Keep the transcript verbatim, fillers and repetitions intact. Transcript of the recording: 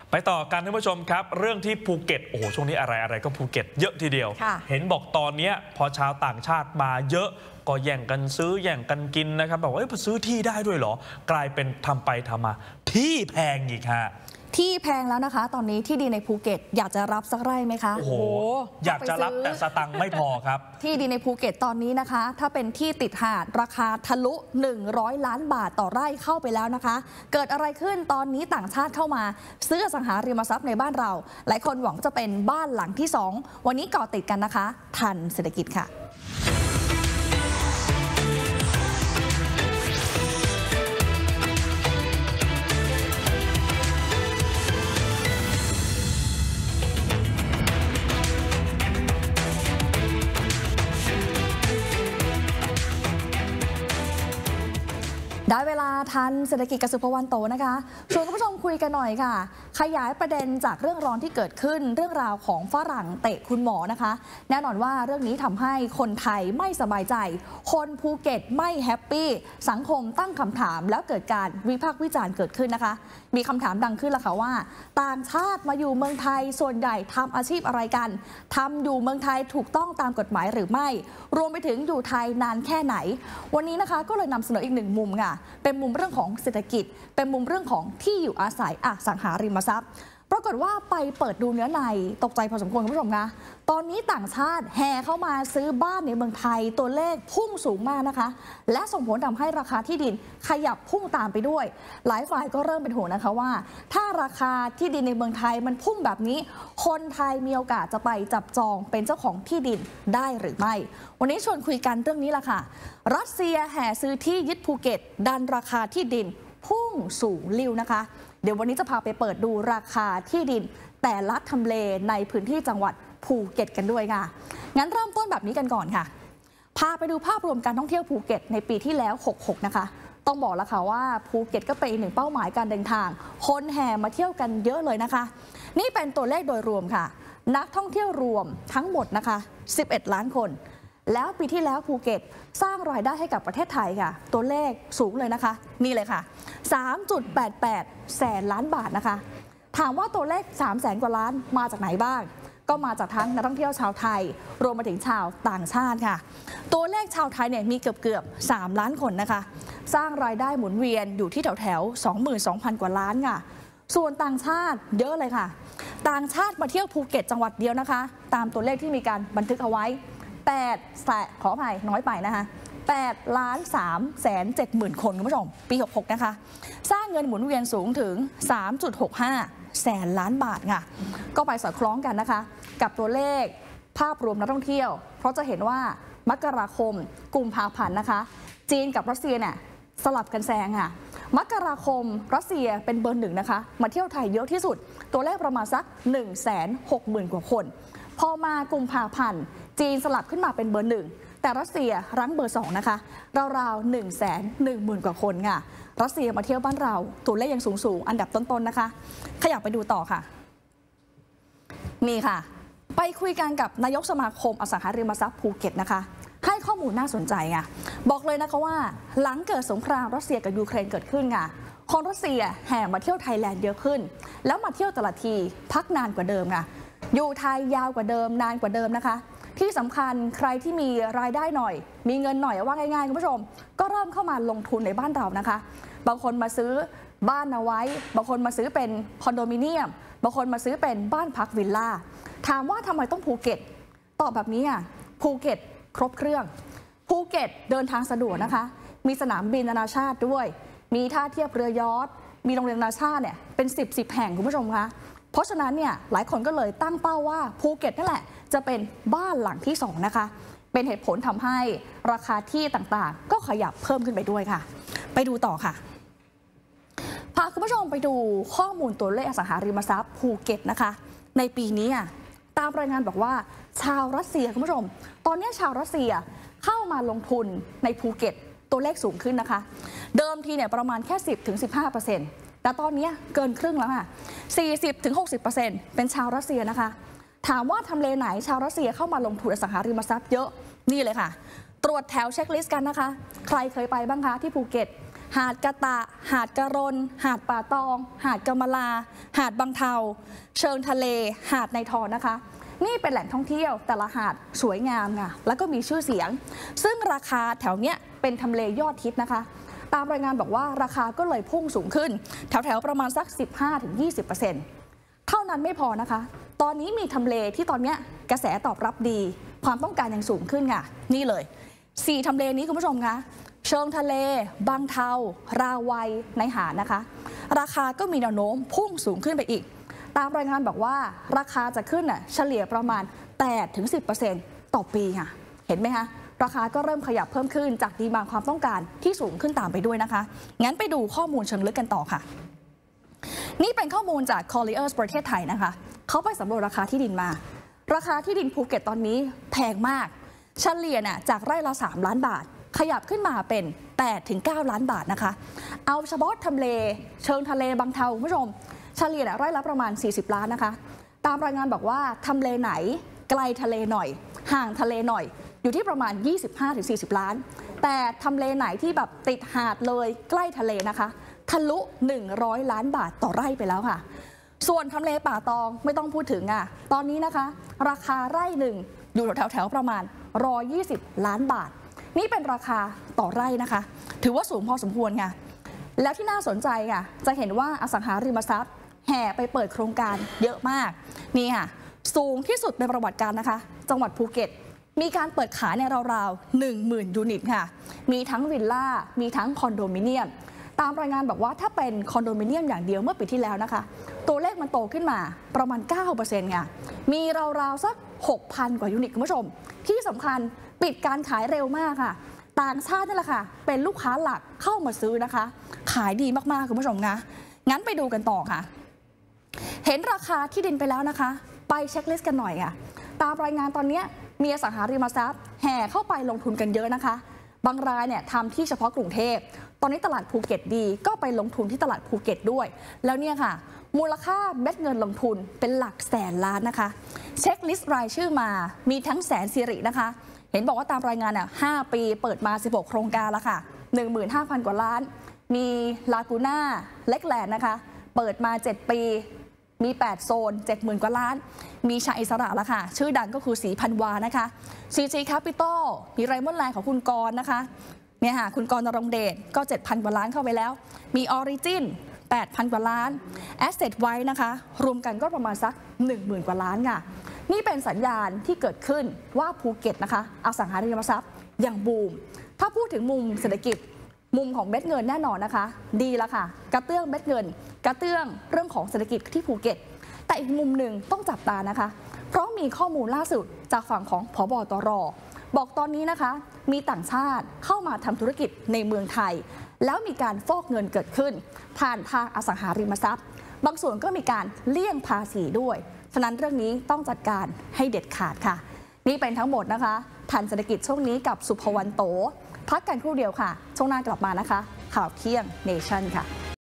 ไปต่อกันท่านผู้ชมครับเรื่องที่ภูเก็ตโอ้โหช่วงนี้อะไรอะไรก็ภูเก็ตเยอะทีเดียวเห็นบอกตอนนี้พอชาวต่างชาติมาเยอะก็แย่งกันซื้อแย่งกันกินนะครับบอกว่าเอ้ยซื้อที่ได้ด้วยเหรอกลายเป็นทำไปทำมาที่แพงอีกฮะที่แพงแล้วนะคะตอนนี้ที่ดินในภูเก็ตอยากจะรับสักไร่ไหมคะโอ้โหอยากจะรับแต่สตังค์ไม่พอครับที่ดินในภูเก็ตตอนนี้นะคะถ้าเป็นที่ติดหาดราคาทะลุหนึ่งร้อยล้านบาทต่อไร่เข้าไปแล้วนะคะเกิดอะไรขึ้นตอนนี้ต่างชาติเข้ามาซื้ออสังหาริมทรัพย์ในบ้านเราหลายคนหวังจะเป็นบ้านหลังที่สองวันนี้ก่อติดกันนะคะทันเศรษฐกิจค่ะได้เวลาทันเศรษฐกิจกับสุภวรรณโตนะคะชวนคุณผู้ชมคุยกันหน่อยค่ะขยายประเด็นจากเรื่องร้อนที่เกิดขึ้นเรื่องราวของฝรั่งเตะคุณหมอนะคะแน่นอนว่าเรื่องนี้ทำให้คนไทยไม่สบายใจคนภูเก็ตไม่แฮปปี้สังคมตั้งคำถามแล้วเกิดการวิพากษ์วิจารณ์เกิดขึ้นนะคะมีคำถามดังขึ้นแล้วค่ะว่าต่างชาติมาอยู่เมืองไทยส่วนใหญ่ทำอาชีพอะไรกันทำอยู่เมืองไทยถูกต้องตามกฎหมายหรือไม่รวมไปถึงอยู่ไทยนานแค่ไหนวันนี้นะคะก็เลยนำเสนออีกหนึ่งมุมค่ะเป็นมุมเรื่องของเศรษฐกิจเป็นมุมเรื่องของที่อยู่อาศัยอสังหาริมทรัพย์ปรากฏว่าไปเปิดดูเนื้อในตกใจพอสมควรคุณผู้ชมคะตอนนี้ต่างชาติแห่เข้ามาซื้อบ้านในเมืองไทยตัวเลขพุ่งสูงมากนะคะและส่งผลทำให้ราคาที่ดินขยับพุ่งตามไปด้วยหลายฝ่ายก็เริ่มเป็นห่วงนะคะว่าถ้าราคาที่ดินในเมืองไทยมันพุ่งแบบนี้คนไทยมีโอกาสจะไปจับจองเป็นเจ้าของที่ดินได้หรือไม่วันนี้ชวนคุยกันเรื่องนี้ละค่ะรัสเซียแห่ซื้อที่ยึดภูเก็ตดันราคาที่ดินพุ่งสูงลิ่วนะคะเดี๋ยววันนี้จะพาไปเปิดดูราคาที่ดินแต่ละทำเลในพื้นที่จังหวัดภูเก็ตกันด้วยค่ะงั้นเริ่มต้นแบบนี้กันก่อนค่ะพาไปดูภาพรวมการท่องเที่ยวภูเก็ตในปีที่แล้วหกหกนะคะต้องบอกแล้วค่ะว่าภูเก็ตก็เป็นอีกหนึ่งเป้าหมายการเดินทางคนแห่มาเที่ยวกันเยอะเลยนะคะนี่เป็นตัวเลขโดยรวมค่ะนักท่องเที่ยวรวมทั้งหมดนะคะสิบเอ็ดล้านคนแล้วปีที่แล้วภูเก็ตสร้างรายได้ให้กับประเทศไทยค่ะตัวเลขสูงเลยนะคะนี่เลยค่ะ สามจุดแปดแปด แสนล้านบาทนะคะถามว่าตัวเลข สามแสนกว่าล้านมาจากไหนบ้างก็มาจากทั้งนักท่องเที่ยวชาวไทยรวมไปถึงชาวต่างชาติค่ะตัวเลขชาวไทยเนี่ยมีเกือบเกือบสามล้านคนนะคะสร้างรายได้หมุนเวียนอยู่ที่แถวแถว สองหมื่นสองพัน กว่าล้านค่ะส่วนต่างชาติเยอะเลยค่ะต่างชาติมาเที่ยวภูเก็ตจังหวัดเดียวนะคะตามตัวเลขที่มีการบันทึกเอาไว้แปดแสนขออภัยน้อยไปนะคะแปดล้านสามแสนเจ็ดหมื่นคนคุณผู้ชมปีหกหกนะคะสร้างเงินหมุนเวียนสูงถึง สามจุดหกห้า แสนล้านบาทค่ะก็ไปสอดคล้องกันนะคะกับตัวเลขภาพรวมนักท่องเที่ยวเพราะจะเห็นว่ามกราคมกุมภาพันธ์นะคะจีนกับรัสเซียเนี่ยสลับกันแซงค่ะมกราคมรัสเซียเป็นเบอร์หนึ่งนะคะมาเที่ยวไทยเยอะที่สุดตัวเลขประมาณสัก หนึ่งแสนหกหมื่น กว่าคนพอมากุมภาพันธ์จีนสลับขึ้นมาเป็นเบอร์หนึ่งแต่รัสเซียรั้งเบอร์สองนะคะราวๆหนึ่งแสนหนึ่งหมื่นกว่าคนค่ะรัสเซียมาเที่ยวบ้านเราตัวเลขยังสูงๆอันดับต้นๆนะคะขยับไปดูต่อค่ะนี่ค่ะไปคุยกันกับนายกสมาคมอสังหาริมทรัพย์ภูเก็ตนะคะให้ข้อมูลน่าสนใจค่ะบอกเลยนะคะว่าหลังเกิดสงครามรัสเซียกับยูเครนเกิดขึ้นค่ะคนรัสเซียแห่มาเที่ยวไทยแลนด์เยอะขึ้นแล้วมาเที่ยวแต่ละทีพักนานกว่าเดิมค่ะอยู่ไทยยาวกว่าเดิมนานกว่าเดิมนะคะที่สำคัญใครที่มีรายได้หน่อยมีเงินหน่อยว่าง่ายๆคุณผู้ชมก็เริ่มเข้ามาลงทุนในบ้านเรานะคะบางคนมาซื้อบ้านเอาไว้บางคนมาซื้อเป็นคอนโดมิเนียมบางคนมาซื้อเป็นบ้านพักวิลล่าถามว่าทำไมต้องภูเก็ตตอบแบบนี้อ่ะภูเก็ตครบเครื่องภูเก็ตเดินทางสะดวกนะคะมีสนามบินนานาชาติด้วยมีท่าเทียบเรือยอชต์มีโรงเรียนนานาชาติเนี่ยเป็นสิบสิบแห่งคุณผู้ชมคะเพราะฉะนั้นเนี่ยหลายคนก็เลยตั้งเป้าว่าภูเก็ตนั่นแหละจะเป็นบ้านหลังที่สองนะคะเป็นเหตุผลทำให้ราคาที่ต่างๆก็ขยับเพิ่มขึ้นไปด้วยค่ะไปดูต่อค่ะพาคุณผู้ชมไปดูข้อมูลตัวเลขอสังหาริมทรัพย์ภูเก็ตนะคะในปีนี้ตามรายงานบอกว่าชาวรัสเซียคุณผู้ชมตอนนี้ชาวรัสเซียเข้ามาลงทุนในภูเก็ตตัวเลขสูงขึ้นนะคะเดิมทีเนี่ยประมาณแค่ สิบถึงสิบห้าเปอร์เซ็นต์ แต่ตอนนี้เกินครึ่งแล้วค่ะ สี่สิบถึงหกสิบเปอร์เซ็นต์ เป็นชาวรัสเซียนะคะถามว่าทำเลไหนชาวรัสเซียเข้ามาลงทุนอสังหาริมทรัพย์เยอะนี่เลยค่ะตรวจแถวเช็คลิสต์กันนะคะใครเคยไปบ้างคะที่ภูเก็ตหาดกะตะหาดกะรนหาดป่าตองหาดกะมะลาหาดบางเทาเชิงทะเลหาดในทอนนะคะนี่เป็นแหล่งท่องเที่ยวแต่ละหาดสวยงามค่ะแล้วก็มีชื่อเสียงซึ่งราคาแถวเนี้ยเป็นทำเลยอดฮิตนะคะตามรายงานบอกว่าราคาก็เลยพุ่งสูงขึ้นแถวๆประมาณสัก สิบห้าถึงยี่สิบเปอร์เซ็นต์ เท่านั้นไม่พอนะคะตอนนี้มีทำเลที่ตอนนี้กระแสตอบรับดีความต้องการยังสูงขึ้นค่ะนี่เลยสี่ทำเลนี้คุณผู้ชมคะเชิงทะเลบางเทาราวัยในหาดนะคะราคาก็มีแนวโน้มพุ่งสูงขึ้นไปอีกตามรายงานบอกว่าราคาจะขึ้นน่ะเฉลี่ยประมาณ แปดถึงสิบเปอร์เซ็นต์ ต่อปีค่ะเห็นไหมคะราคาก็เริ่มขยับเพิ่มขึ้นจากดีมานด์ความต้องการที่สูงขึ้นตามไปด้วยนะคะงั้นไปดูข้อมูลเชิงลึกกันต่อค่ะนี่เป็นข้อมูลจาก Colliers ประเทศไทยนะคะเขาไปสำรวจราคาที่ดินมาราคาที่ดินภูเก็ตตอนนี้แพงมากเฉลี่ยน่ะจากไร่ละสามล้านบาทขยับขึ้นมาเป็น แปดถึงเก้าล้านบาทนะคะเอาเฉพาะทำเลเชิงทะเลบางเทาคุณผู้ชมเฉลี่ยไร่ละประมาณสี่สิบล้านนะคะตามรายงานบอกว่าทำเลไหนไกลทะเลหน่อยห่างทะเลหน่อยอยู่ที่ประมาณ ยี่สิบห้าถึงสี่สิบล้านแต่ทำเลไหนที่แบบติดหาดเลยใกล้ทะเลนะคะทะลุหนึ่งร้อยล้านบาทต่อไร่ไปแล้วค่ะส่วนทำเลป่าตองไม่ต้องพูดถึงอ่ะตอนนี้นะคะราคาไร่หนึ่งอยู่แถวๆประมาณหนึ่งร้อยยี่สิบล้านบาทนี่เป็นราคาต่อไร่นะคะถือว่าสูงพอสมควรค่ะแล้วที่น่าสนใจค่ะจะเห็นว่าอสังหาริมทรัพย์แห่ไปเปิดโครงการเยอะมากนี่ค่ะสูงที่สุดในประวัติการนะคะจังหวัดภูเก็ตมีการเปิดขายในราวๆ หนึ่งหมื่น ยูนิตค่ะมีทั้งวิลล่ามีทั้งคอนโดมิเนียมตามรายงานบอกว่าถ้าเป็นคอนโดมิเนียมอย่างเดียวเมื่อปีที่แล้วนะคะตัวเลขมันโตขึ้นมาประมาณ เก้าเปอร์เซ็นต์ ค่ะมีราวๆสัก หกพัน กว่ายูนิตคุณผู้ชมที่สำคัญปิดการขายเร็วมากค่ะต่างชาตินี่แหละค่ะเป็นลูกค้าหลักเข้ามาซื้อนะคะขายดีมากๆคุณผู้ชมนะงั้นไปดูกันต่อค่ะเห็นราคาที่ดินไปแล้วนะคะไปเช็คลิสต์กันหน่อยค่ะตามรายงานตอนนี้มีอสังหาริมทรัพย์แห่เข้าไปลงทุนกันเยอะนะคะบางรายเนี่ยทำที่เฉพาะกรุงเทพตอนนี้ตลาดภูเก็ตดีก็ไปลงทุนที่ตลาดภูเก็ตด้วยแล้วเนี่ยค่ะมูลค่าเม็ดเงินลงทุนเป็นหลักแสนล้านนะคะเช็คลิสต์รายชื่อมามีทั้งแสนสิรินะคะเห็นบอกว่าตามรายงานอ่ะห้าปีเปิดมาสิบหกโครงการแล้วค่ะ หนึ่งหมื่นห้าพัน กว่าล้านมีลากูน่าเล็กแลนด์นะคะเปิดมาเจ็ดปีมีแปดโซน เจ็ดหมื่น กว่าล้านมีชาอิสระแล้วค่ะชื่อดังก็คือสีพันวานะคะ ซี จี Capital มีไรมอนแลนด์ของคุณกรณ์นะคะเนี่ยค่ะคุณกรณ์นรงเดชก็ เจ็ดพัน กว่าล้านเข้าไปแล้วมี Origin แปดพัน กว่าล้าน Asset ไว้นะคะรวมกันก็ประมาณสัก หนึ่งหมื่น กว่าล้านค่ะนี่เป็นสัญญาณที่เกิดขึ้นว่าภูเก็ตนะคะอสังหาริมทรัพย์ยังบูมถ้าพูดถึงมุมเศรษฐกิจมุมของเม็ดเงินแน่นอนนะคะดีแล้วค่ะกระเตื้องเม็ดเงินกระเตื้องเรื่องของเศรษฐกิจที่ภูเก็ตแต่อีกมุมหนึ่งต้องจับตานะคะเพราะมีข้อมูลล่าสุดจากฝั่งของผบตรบอกตอนนี้นะคะมีต่างชาติเข้ามาทำธุรกิจในเมืองไทยแล้วมีการฟอกเงินเกิดขึ้นผ่านทางอสังหาริมทรัพย์บางส่วนก็มีการเลี่ยงภาษีด้วยฉะนั้นเรื่องนี้ต้องจัดการให้เด็ดขาดค่ะนี่เป็นทั้งหมดนะคะทันเศรษฐกิจช่วงนี้กับสุภวรรณโตพักกันครู่เดียวค่ะช่วงหน้ากลับมานะคะข่าวเที่ยงเนชั่นค่ะ